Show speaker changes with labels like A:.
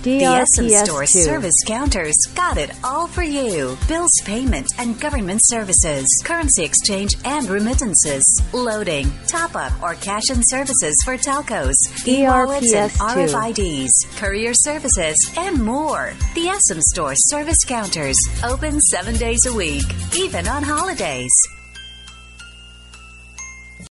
A: The SM Store
B: DRPS 2.
A: service counters got it all for you. Bills payment and government services, currency exchange and remittances, loading, top-up or cash-in services for telcos, e-wallets and
B: DRPS 2.
A: RFIDs, courier services, and more. The SM Store service counters open 7 days a week, even on holidays.